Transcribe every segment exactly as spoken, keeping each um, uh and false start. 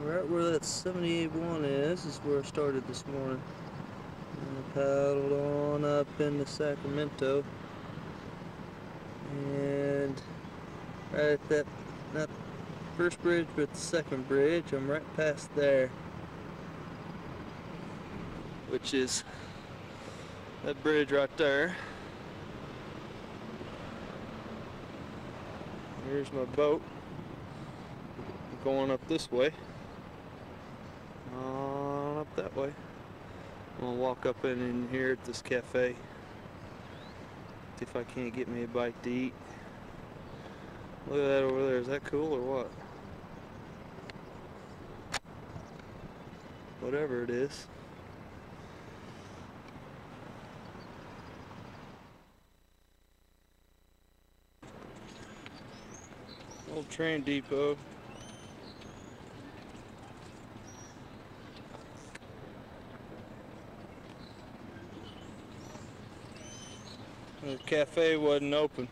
Right where that seventy-eight one is, is where I started this morning. And I paddled on up into Sacramento. And right at that, not first bridge, but the second bridge, I'm right past there. Which is that bridge right there. Here's my boat. I'm going up this way. On up that way. I'm gonna walk up in, in here at this cafe. See if I can't get me a bite to eat. Look at that over there. Is that cool or what? Whatever it is. Old train depot. The cafe wasn't open.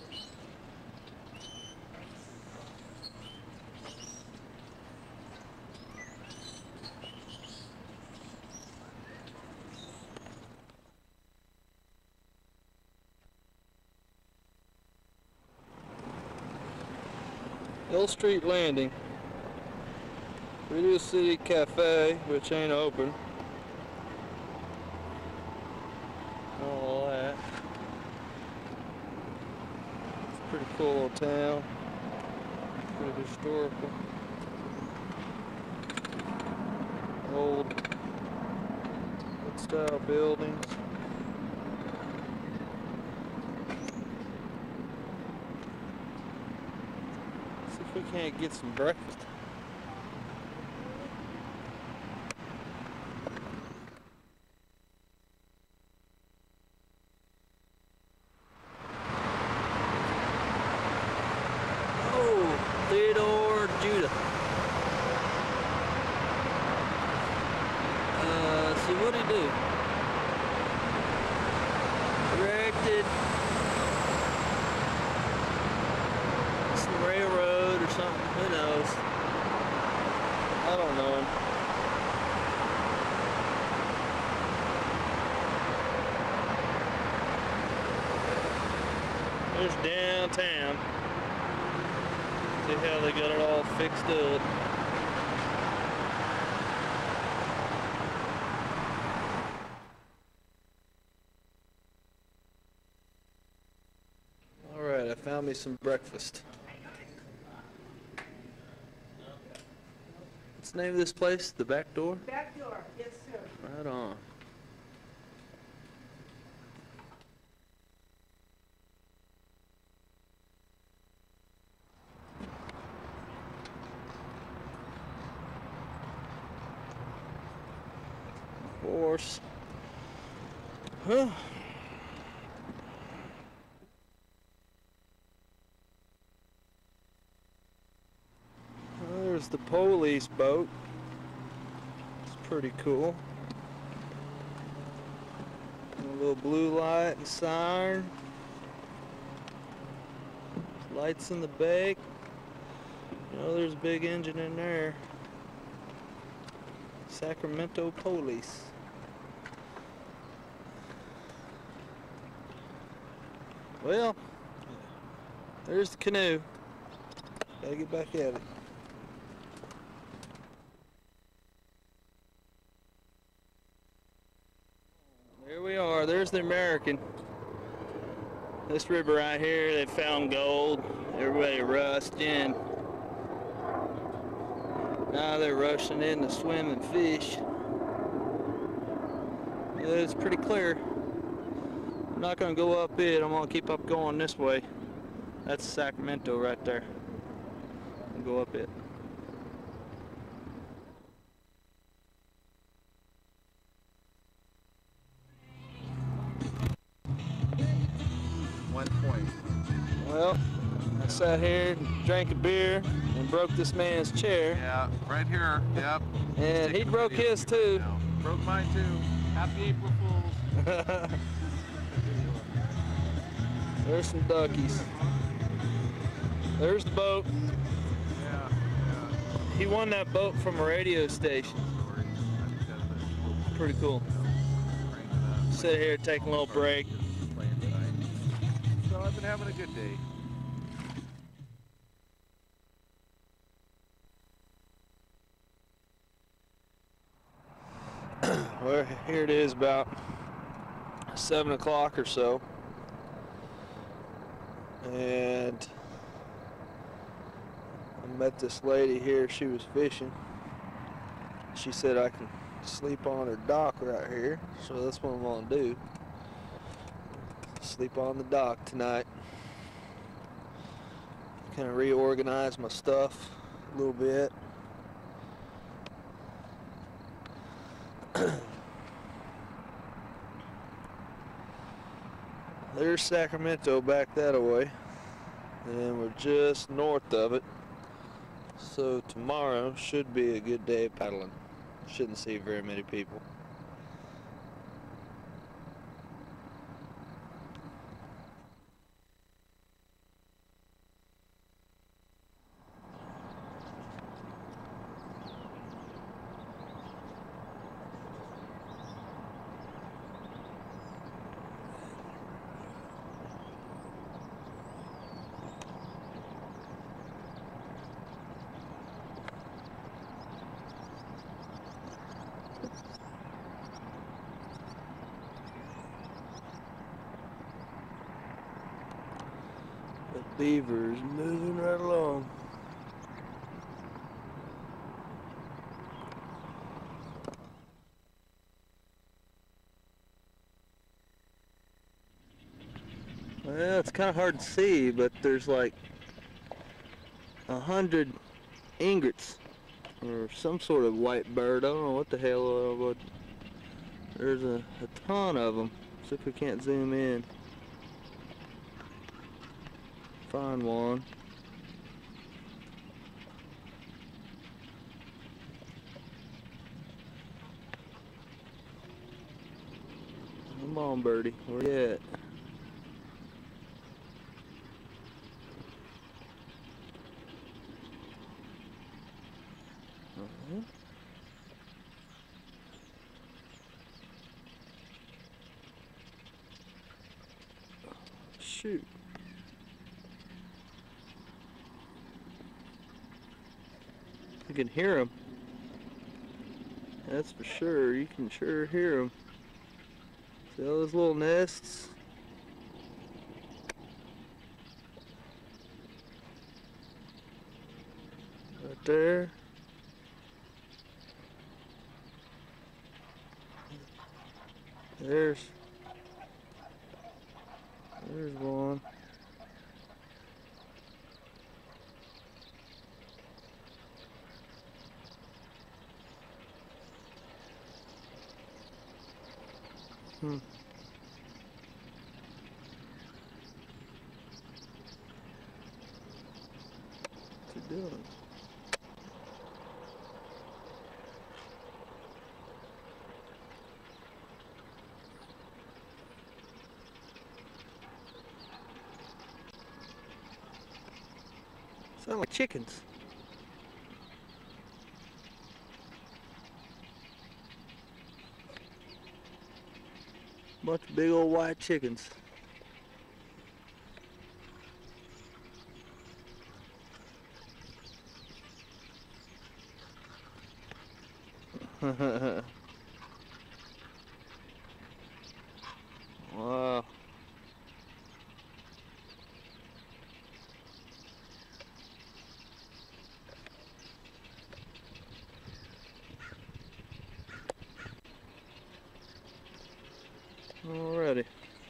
Hill Street Landing. Radio City Cafe, which ain't open. All that. It's a pretty cool little town. Pretty historical. Old, old style buildings. See if we can't get some breakfast. Theodore Judah. Uh, see what did he do? Erected some railroad or something. Who knows? I don't know him. There's downtown. See how they got it all fixed up. Alright, I found me some breakfast. What's the name of this place? The Back Door? Back Door, yes sir. Right on. Horse. Huh. Well, there's the police boat. It's pretty cool. A little blue light and siren. Lights in the back. You know, there's a big engine in there. Sacramento Police. Well, there's the canoe. Gotta get back at it. There we are. There's the American. This river right here, they found gold. Everybody rushed in. Now they're rushing in to swim and fish. It's pretty clear. I'm not going to go up it. I'm going to keep up going this way. That's Sacramento right there. I'll go up it. One point. Well, I sat here, drank a beer, and broke this man's chair. Yeah, right here. Yep. And he broke his too. Now. Broke mine too. Happy April Fools. There's some duckies. There's the boat. Yeah, yeah. he won that boat from a radio station. Pretty cool. Sit here, take a little break. So I've been having a good day. Well, here it is about seven o'clock or so, and I met this lady here. She was fishing. She said I can sleep on her dock right here, so that's what I'm gonna do. Sleep on the dock tonight. Kind of reorganize my stuff a little bit. There's Sacramento back that way, and we're just north of it. So tomorrow should be a good day of paddling. Shouldn't see very many people. The beaver is moving right along. Well, it's kind of hard to see, but there's like a hundred ingrets or some sort of white bird. I don't know what the hell, uh, but there's a, a ton of them. See if we can't zoom in. Find one. Come on, birdie. Where you at? Uh-huh. Shoot. You can hear them. That's for sure. You can sure hear them. See all those little nests? Right there. There's, there's one. Hmm. What's he doing? Sound like chickens. Bunch of big old white chickens. Wow. Alrighty.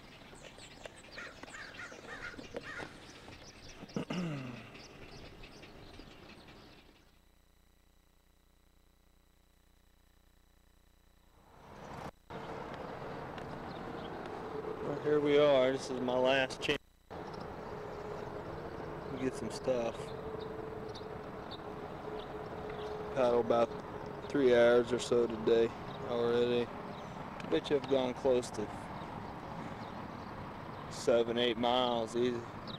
Well, here we are. This is my last chance to get some stuff. Paddle about three hours or so today already. I bet you I've gone close to seven, eight miles easy.